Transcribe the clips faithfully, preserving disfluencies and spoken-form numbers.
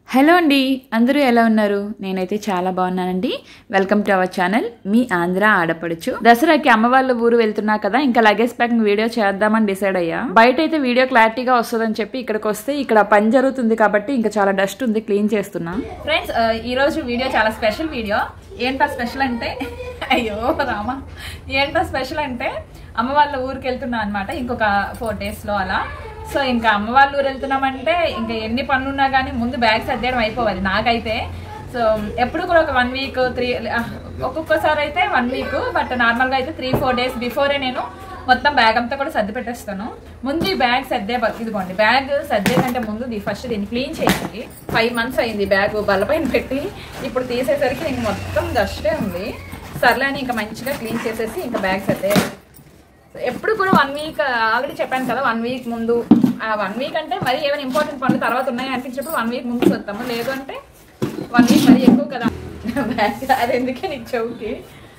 Hello అండి, అందరూ ఎలా ఉన్నారు? నేనైతే చాలా బాగున్నానండి. వెల్కమ్ టు అవర్ ఛానల్ మీ ఆంధ్ర ఆడపడుచు. దసరాకి అమ్మ వాళ్ళ ఊరు వెళ్తున్నా కదా, ఇంకా లగేజ్ ప్యాకింగ్ వీడియో చేద్దామని డిసైడ్ అయ్యా. బయట అయితే వీడియో క్లారిటీగా వస్తుందని చెప్పి ఇక్కడికి వస్తే ఇక్కడ పని జరుగుతుంది కాబట్టి ఇంకా చాలా డస్ట్ ఉంది, క్లీన్ చేస్తున్నా. ఫ్రెండ్స్, ఈ రోజు వీడియో చాలా స్పెషల్ వీడియో. ఏంటా స్పెషల్ అంటే అయ్యో రామా ఏంటో స్పెషల్ అంటే అమ్మ వాళ్ళ ఊరికి వెళ్తున్నా అనమాట. ఇంకొక ఫోర్ డేస్ లో అలా. సో ఇంకా అమ్మ వాళ్ళ ఊరు వెళ్తున్నామంటే ఇంకా ఎన్ని పనులు ఉన్నా కానీ ముందు బ్యాగ్ సర్దేయడం అయిపోవాలి నాకైతే. సో ఎప్పుడు కూడా ఒక వన్ వీక్ త్రీ ఒక్కొక్కసారి అయితే వన్ వీక్ బట్ నార్మల్గా అయితే త్రీ ఫోర్ డేస్ బిఫోరే నేను మొత్తం బ్యాగ్ అంతా కూడా సర్ది పెట్టేస్తాను. ముందు ఈ బ్యాగ్ సర్దే ఇదిగోండి, బ్యాగ్ సర్దే కంటే ముందు ఫస్ట్ దీన్ని క్లీన్ చేసి ఫైవ్ మంత్స్ అయింది బ్యాగ్ బల్లపైన పెట్టి. ఇప్పుడు తీసేసరికి ఇంక మొత్తం డస్టే ఉంది. సర్లే అని ఇంకా మంచిగా క్లీన్ చేసేసి ఇంకా బ్యాగ్ సర్దే. ఎప్పుడు కూడా వన్ వీక్ ఆల్రెడీ చెప్పాను కదా, వన్ వీక్ ముందు వన్ వీక్ అంటే మరి ఏమైనా ఇంపార్టెంట్ పనులు తర్వాత ఉన్నాయి అనిపించినప్పుడు వన్ వీక్ ముందు వస్తాము. లేదు అంటే వన్ వీక్ మరీ ఎక్కువ కదా బ్యాగ్. అది ఎందుకే నీకు చెవుకి.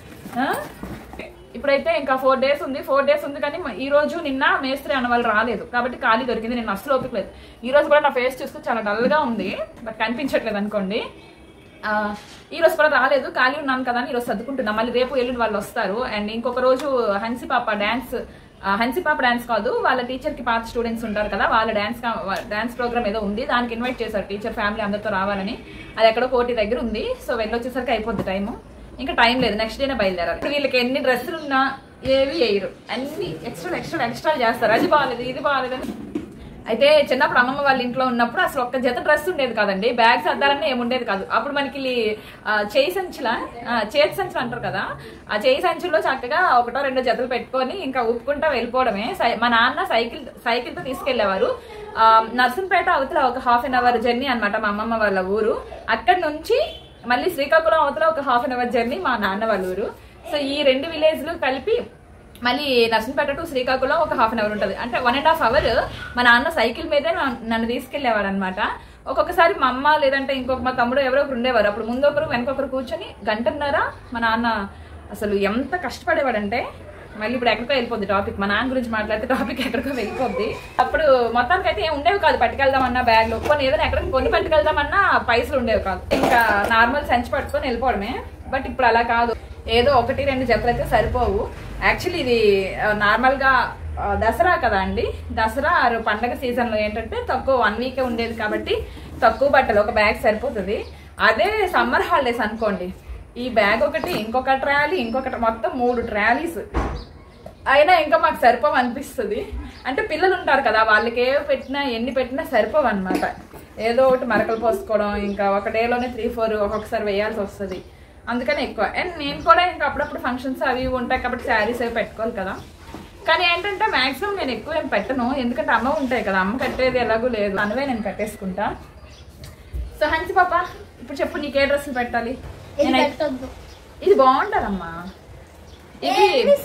ఇప్పుడైతే ఇంకా ఫోర్ డేస్ ఉంది ఫోర్ డేస్ ఉంది కానీ ఈ రోజు నిన్న మేస్త్రి అన్న వాళ్ళు రాలేదు కాబట్టి ఖాళీ దొరికింది. నేను అస్సలు ఓపిక లేదు. ఈ రోజు కూడా నా ఫేస్ చూస్తే చాలా డల్గా ఉంది, బట్ కనిపించట్లేదు అనుకోండి. ఈ రోజు కూడా రాలేదు, ఖాళీ ఉన్నాను కదా అని ఈరోజు సర్దుకుంటున్నా. మళ్ళీ రేపు ఎల్లుండి వాళ్ళు వస్తారు. అండ్ ఇంకొక రోజు హన్సి పాప డాన్స్ హన్సి పాప డాన్స్ కాదు, వాళ్ళ టీచర్ కి పాత స్టూడెంట్స్ ఉంటారు కదా, వాళ్ళ డాన్స్ డాన్స్ ప్రోగ్రామ్ ఏదో ఉంది, దానికి ఇన్వైట్ చేశారు టీచర్ ఫ్యామిలీ అందరితో రావాలని. అది ఎక్కడో కోటి దగ్గర ఉంది. సో వెళ్ళొచ్చేసరికి అయిపోద్ది టైము. ఇంకా టైం లేదు, నెక్స్ట్ డేనే బయలుదేరాలి. వీళ్ళకి ఎన్ని డ్రెస్సులు ఉన్నా ఏవి వేయరు, అన్ని ఎక్స్ట్రా ఎక్స్ట్రా ఎక్స్ట్రా చేస్తారు. అది బాగాలేదు ఇది బాగాలేదని. అయితే చిన్నప్పుడు అమ్మమ్మ వాళ్ళ ఇంట్లో ఉన్నప్పుడు అసలు ఒక్క జత డ్రెస్ ఉండేది కాదండి, బ్యాగ్స్ అద్దాలన్నీ ఏముండేది కాదు. అప్పుడు మనకి చేయి సంచుల చేతి సంచులు అంటారు కదా, ఆ చేయి సంచుల్లో చక్కగా ఒకటో రెండో జతలు పెట్టుకొని ఇంకా ఊపుకుంటా వెళ్ళిపోవడమే. మా నాన్న సైకిల్ సైకిల్తో తీసుకెళ్లేవారు. నర్సంపేట అవతల ఒక హాఫ్ అన్ అవర్ జర్నీ అనమాట మా అమ్మమ్మ వాళ్ళ ఊరు. అక్కడి నుంచి మళ్ళీ శ్రీకాకుళం అవతల ఒక హాఫ్ అన్ అవర్ జర్నీ మా నాన్న వాళ్ళ ఊరు. సో ఈ రెండు విలేజ్లు కలిపి మళ్ళీ నర్సంపేట టు శ్రీకాకుళం ఒక హాఫ్ అన్ అవర్ ఉంటుంది. అంటే వన్ అండ్ హాఫ్ అవర్ మా నాన్న సైకిల్ మీదే నన్ను తీసుకెళ్లేవాడు అనమాట. ఒక్కొక్కసారి మా అమ్మ లేదంటే ఇంకొక మా తమ్ముడు ఎవరో ఒకరు ఉండేవారు. అప్పుడు ముందొకరు వెనకొకరు కూర్చొని గంటన్నర మా నాన్న అసలు ఎంత కష్టపడేవాడంటే. మళ్ళీ ఇప్పుడు ఎక్కడికో వెళ్ళిపోద్ది టాపిక్, మా నాన్న గురించి మాట్లాడితే టాపిక్ ఎక్కడికో వెళ్ళిపోద్ది. అప్పుడు మొత్తానికి అయితే ఏం ఉండేవి కాదు పట్టుకెళ్దామన్నా బ్యాగ్లో, కొన్ని ఏదైనా ఎక్కడికి కొన్ని పట్టుకెళ్దామన్నా పైసలు ఉండేవి కాదు. ఇంకా నార్మల్ సంచి పట్టుకొని వెళ్ళిపోవడమే. బట్ ఇప్పుడు అలా కాదు, ఏదో ఒకటి రెండు జతలు అయితే సరిపోవు. యాక్చువల్లీ ఇది నార్మల్గా దసరా కదా అండి, దసరా పండగ సీజన్లో ఏంటంటే తక్కువ వన్ వీకే ఉండేది కాబట్టి తక్కువ బట్టలు ఒక బ్యాగ్ సరిపోతుంది. అదే సమ్మర్ హాలిడేస్ అనుకోండి, ఈ బ్యాగ్ ఒకటి ఇంకొక ట్రాలీ ఇంకొకటి మొత్తం మూడు ట్రాలీస్ అయినా ఇంకా మాకు సరిపోవు అనిపిస్తుంది. అంటే పిల్లలు ఉంటారు కదా, వాళ్ళకి ఏ పెట్టినా ఎన్ని పెట్టినా సరిపోవు అనమాట. ఏదో ఒకటి మరకలు పోసుకోవడం, ఇంకా ఒక డేలోనే త్రీ ఫోర్ ఒక్కొక్కసారి వేయాల్సి వస్తుంది. అందుకని ఎక్కువ. అండ్ నేను కూడా ఇంకా అప్పుడప్పుడు ఫంక్షన్స్ అవి ఉంటాయి కాబట్టి శారీస్ అవి పెట్టుకోవాలి కదా. కానీ ఏంటంటే మాక్సిమం నేను ఎక్కువ ఏం పెట్టను, ఎందుకంటే అమ్మ ఉంటాయి కదా, అమ్మ కట్టేది ఎలాగూ లేదు, అనువే నేను కట్టేసుకుంటా. సో హన్సి పాప ఇప్పుడు చెప్పు, నీకే డ్రెస్సులు పెట్టాలి? ఇది బాగుంటుందమ్మా. ఇది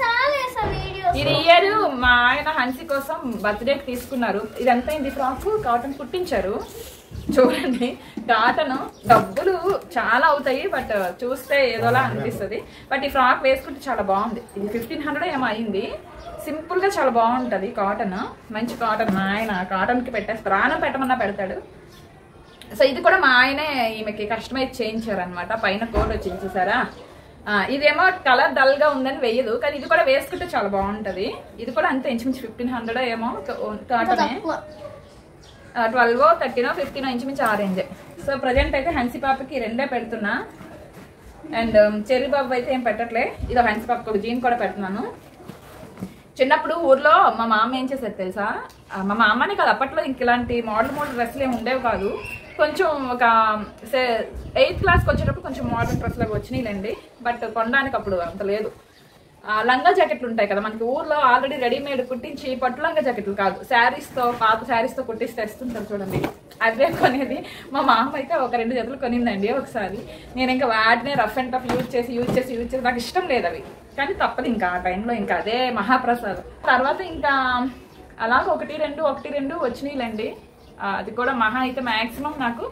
ఇది ఇయర్ మా ఆయన హన్సి కోసం బర్త్డేకి తీసుకున్నారు. ఇదంతా ఇది ఫ్రాక్ కాటన్ కుట్టించారు. చూడండి, కాటన్ డబ్బులు చాలా అవుతాయి బట్ చూస్తే ఏదోలా అనిపిస్తుంది. బట్ ఈ ఫ్రాక్ వేసుకుంటే చాలా బాగుంది. ఇది ఫిఫ్టీన్ హండ్రెడ్ ఏమో అయింది. సింపుల్ గా చాలా బాగుంటది కాటన్, మంచి కాటన్. మా ఆయన కాటన్ కి పెట్టేసి ప్రాణం పెట్టమన్నా పెడతాడు. సో ఇది కూడా మా ఆయనే ఈమెకి కస్టమైజ్ చేయించారు అనమాట. పైన కోట్ వచ్చింది చూసారా, ఇదేమో కలర్ డల్ గా ఉందని వేయదు, కానీ ఇది కూడా వేసుకుంటే చాలా బాగుంటది. ఇది కూడా అంతే, ఇంచుమించు ఫిఫ్టీన్ హండ్రెడ్ ఏమో కాటనే. ట్వెల్వ్ థర్టీనో ఫిఫ్టీనో ఇంచుమించు ఆరెంజ్. సో ప్రజెంట్ అయితే హన్సి పాపకి రెండే పెడుతున్నా. అండ్ చెర్రీ బాబు అయితే ఏం పెట్టట్లే. ఇది హన్సి పాపకి ఒక జీన్ కూడా పెడుతున్నాను. చిన్నప్పుడు ఊర్లో మా మామ ఏం చేసేది తెలుసా, మా మామనే కాదు అప్పట్లో ఇంక ఇలాంటి మోడల్ మోడల్ డ్రెస్సులు ఏమి ఉండేవి కాదు. కొంచెం ఒక ఎయిత్ క్లాస్కి వచ్చేటప్పుడు కొంచెం మోడర్న్ డ్రెస్సులకు వచ్చినాయిలేండి, బట్ కొనడానికి అప్పుడు అంత లేదు. లంగా జాకెట్లు ఉంటాయి కదా మనకి ఊర్లో ఆల్రెడీ రెడీమేడ్ కుట్టించి, పట్టు లంగా జాకెట్లు కాదు, శారీస్తో పాత శారీస్తో కుట్టిస్తే తెస్తుంటారు చూడండి, అవే కొనేది. మా మామ అయితే ఒక రెండు జతలు కొనిందండి ఒకసారి. నేను ఇంకా వాటినే రఫ్ అండ్ టఫ్ యూజ్ చేసి యూజ్ చేసి యూజ్ చేసి నాకు ఇష్టం లేదు అవి, కానీ తప్పదు ఇంకా ఆ టైంలో ఇంకా అదే మహాప్రసాదం. తర్వాత ఇంకా అలాగ ఒకటి రెండు ఒకటి రెండు వచ్చినాయిలేండి. అది కూడా మహా అయితే మ్యాక్సిమం నాకు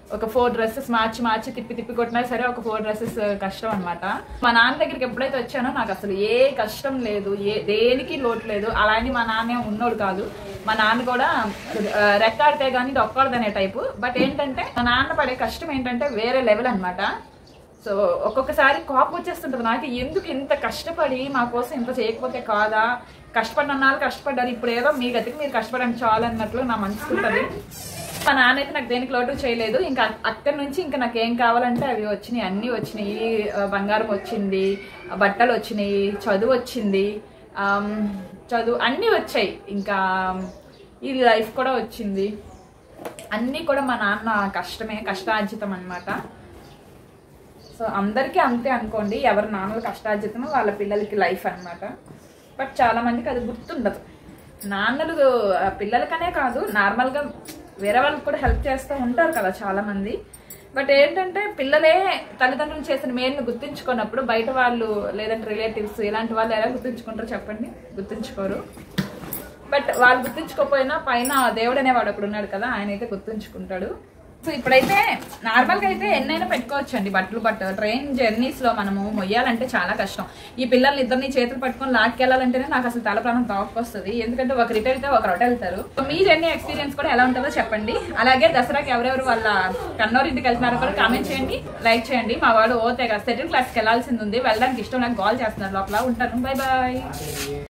ఒక ఫోర్ డ్రెస్సెస్ మార్చి మార్చి తిప్పి తిప్పి కొట్టినా సరే ఒక ఫోర్ డ్రెస్సెస్ కష్టం అనమాట. మా నాన్న దగ్గరికి ఎప్పుడైతే వచ్చానో నాకు అసలు ఏ కష్టం లేదు, ఏ దేనికి లోటు లేదు. అలానే మా నాన్న ఉన్నోడు కాదు, మా నాన్న కూడా రెక్కాడితే కానీ డొక్కాడదనే టైపు. బట్ ఏంటంటే మా నాన్న పడే కష్టం ఏంటంటే వేరే లెవెల్ అనమాట. సో ఒక్కొక్కసారి కోపం వచ్చేస్తుంటుంది నాకు, ఎందుకు ఇంత కష్టపడి మా కోసం ఇంత చేయకపోతే కాదా, కష్టపడినారు కష్టపడ్డారు, ఇప్పుడు ఏదో మీ గతికి మీరు కష్టపడడానికి చాలు అన్నట్లు నా మనసు ఉంటుంది. మా నాన్న అయితే నాకు దేనికి లోటు చేయలేదు. ఇంకా అక్కడి నుంచి ఇంకా నాకు ఏం కావాలంటే అవి వచ్చినాయి, అన్నీ వచ్చినాయి. బంగారం వచ్చింది, బట్టలు వచ్చినాయి, చదువు వచ్చింది, చదువు అన్నీ వచ్చాయి. ఇంకా ఈ లైఫ్ కూడా వచ్చింది. అన్నీ కూడా మా నాన్న కష్టమే, కష్టార్జితం అనమాట. సో అందరికీ అంతే అనుకోండి, ఎవరి నాన్నలు కష్టార్జితమో వాళ్ళ పిల్లలకి లైఫ్ అనమాట. బట్ చాలా మందికి అది గుర్తుండదు. నాన్నలు పిల్లలకనే కాదు, నార్మల్గా వేరే వాళ్ళకి కూడా హెల్ప్ చేస్తూ ఉంటారు కదా చాలా మంది. బట్ ఏంటంటే పిల్లలే తల్లిదండ్రులు చేసిన మేలును గుర్తించుకున్నప్పుడు బయట వాళ్ళు లేదంటే రిలేటివ్స్ ఇలాంటి వాళ్ళు ఎలా గుర్తించుకుంటారో చెప్పండి, గుర్తించుకోరు. బట్ వాళ్ళు గుర్తించుకోకపోయినా పైన దేవుడు అనేవాడు ఒకడు ఉన్నాడు కదా, ఆయన అయితే గుర్తుంచుకుంటాడు. సో ఇప్పుడైతే నార్మల్గా అయితే ఎన్నైనా పెట్టుకోవచ్చు అండి బట్టలు. బట్ ట్రైన్ జర్నీస్లో మనము మొయ్యాలంటే చాలా కష్టం. ఈ పిల్లల్ని ఇద్దరిని చేతులు పట్టుకొని లాక్కెళ్ళాలంటేనే నాకు అసలు తల ప్రాణం తాక్కొస్తుంది. ఎందుకంటే ఒకరు ఇటు వెళ్తే ఒకరు అటు వెళ్తారు. మీ జర్నీ ఎక్స్పీరియన్స్ కూడా ఎలా ఉంటుందో చెప్పండి. అలాగే దసరాకి ఎవరెవరు వాళ్ళ కన్నూరు ఇంటికి వెళ్తున్నారో కూడా కామెంట్ చేయండి, లైక్ చేయండి. మా వాడు ఓతే కదా సెటిల్ క్లాస్కి వెళ్ళాల్సింది ఉంది, వెళ్ళడానికి ఇష్టం నాకు కాల్ చేస్తున్నారు లోపల. ఉంటాను, బాయ్ బాయ్.